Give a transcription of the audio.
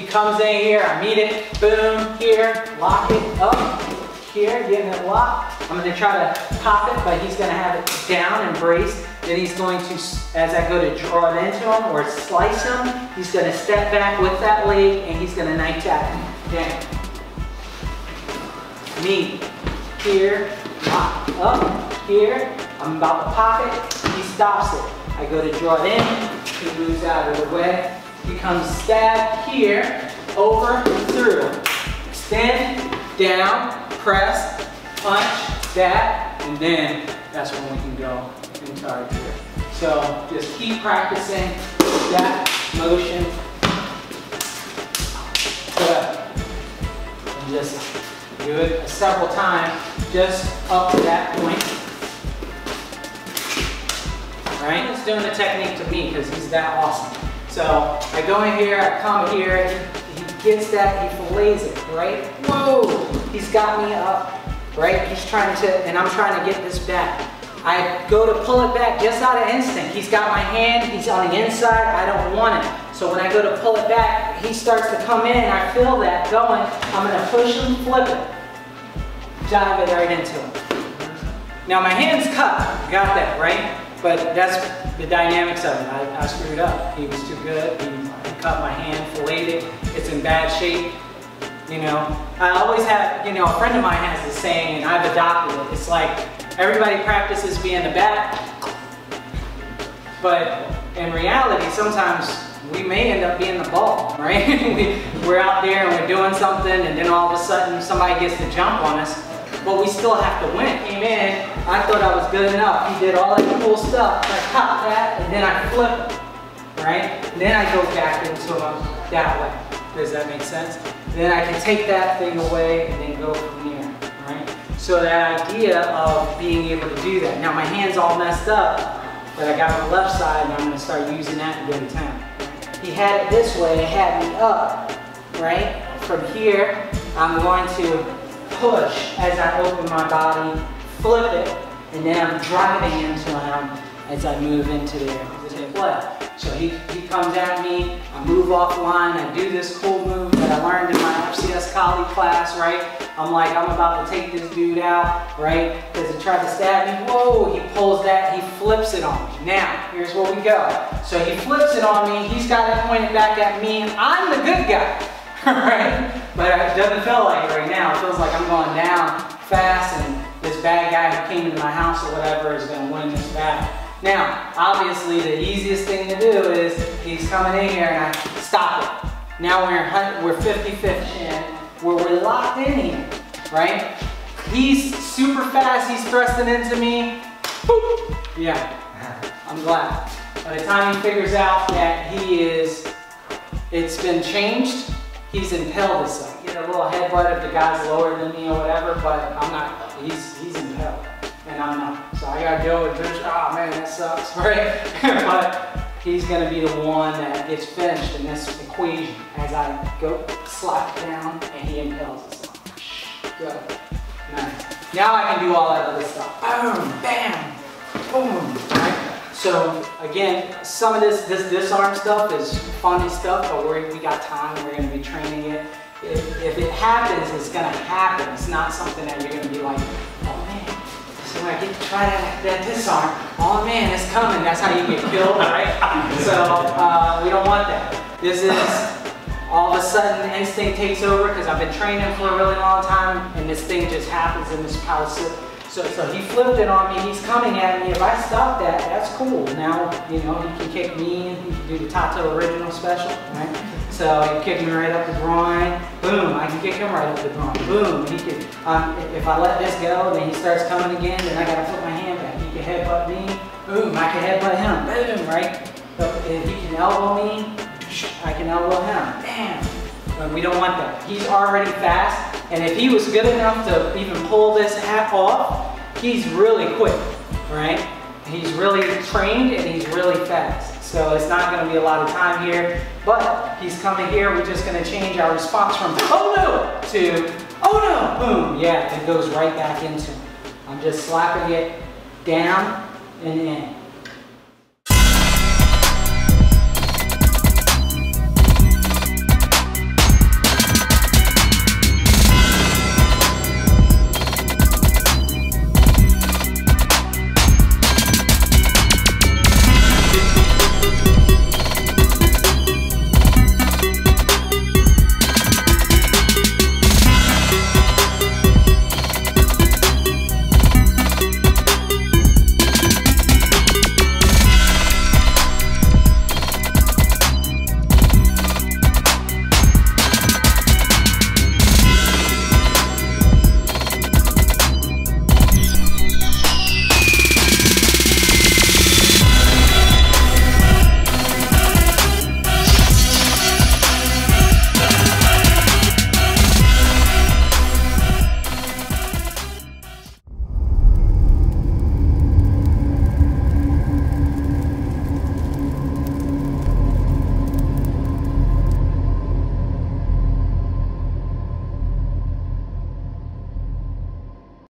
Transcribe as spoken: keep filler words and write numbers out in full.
comes in here, I meet it, boom, here, lock it up, here, getting it locked. I'm gonna try to pop it, but he's gonna have it down and braced. Then he's going to, as I go to draw it into him or slice him, he's gonna step back with that leg and he's gonna knife tap him down. Meet, here, lock, up, here. I'm about to pop it, he stops it. I go to draw it in, he moves out of the way. He comes stab here, over, through. Extend, down, press, punch, stab, and then that's when we can go into our gear. So just keep practicing that motion. Good. And just do it several times, just up to that point. Right? He's doing the technique to me because he's that awesome. So I go in here, I come here, he, he gets that, he fillets it, right? Whoa! He's got me up, right? He's trying to, and I'm trying to get this back. I go to pull it back just out of instinct. He's got my hand, he's on the inside, I don't want it. So when I go to pull it back, he starts to come in, I feel that going, I'm gonna push him, flip it, dive it right into him. Now my hand's cut, got that, right? But that's the dynamics of it. I, I screwed up. He was too good. He, he cut my hand, filleted it. It's in bad shape. You know, I always have, you know, a friend of mine has this saying, and I've adopted it. It's like, everybody practices being the bat, but in reality, sometimes we may end up being the ball, right? we, we're out there and we're doing something, and then all of a sudden somebody gets to jump on us. But we still have to win. Came in, I thought I was good enough. He did all that cool stuff. I pop that, and then I flip it, right? And then I go back into him that way. Does that make sense? Then I can take that thing away and then go from here, right? So that idea of being able to do that. Now my hand's all messed up, but I got my left side, and I'm gonna start using that to go to town. He had it this way, it had me up, right? From here, I'm going to push as I open my body, flip it, and then I'm driving into him as I move into there to play. So he, he comes at me, I move offline, I do this cool move that I learned in my F C S Collie class, right? I'm like, I'm about to take this dude out, right? Because he tried to stab me, whoa, he pulls that, he flips it on me. Now, here's where we go. So he flips it on me, he's got it pointed back at me, and I'm the good guy. Right? But it doesn't feel like it right now. It feels like I'm going down fast and this bad guy who came into my house or whatever is going to win this battle. Now, obviously the easiest thing to do is he's coming in here and I stop it. Now we're we're fifty fifty in where we're locked in here, right? He's super fast, he's thrusting into me. Boop. Yeah, I'm glad. By the time he figures out that he is, it's been changed, he's impelled himself. Get a little headbutt if the guy's lower than me or whatever, but I'm not, he's he's impelled, and I'm not. So I gotta go with this, oh man, that sucks, right? But he's gonna be the one that gets finished in this equation as I go slap down and he impels himself. Good, nice. Now I can do all that other stuff. Boom, bam, boom, right? So again, some of this, this disarm stuff is funny stuff, but we're, we got time, we're gonna be training it. If, if it happens, it's gonna happen. It's not something that you're gonna be like, oh man, so I get to try that, that disarm. Oh man, it's coming. That's how you get killed, right? So uh, we don't want that. This is all of a sudden instinct takes over because I've been training for a really long time and this thing just happens in this palace. So, so he flipped it on me, he's coming at me. If I stop that, that's cool. Now, you know, he can kick me, he can do the Tato original special, right? So he can kick me right up the groin, boom, I can kick him right up the groin, boom. He can, um, if I let this go, then he starts coming again, then I gotta put my hand back. He can headbutt me, boom, I can headbutt him, boom, right? So if he can elbow me, I can elbow him, bam. But we don't want that. He's already fast. And if he was good enough to even pull this hat off, he's really quick, right? He's really trained and he's really fast. So it's not gonna be a lot of time here, but he's coming here. We're just gonna change our response from, oh no, to, oh no, boom. Yeah, it goes right back into him. I'm just slapping it down and in.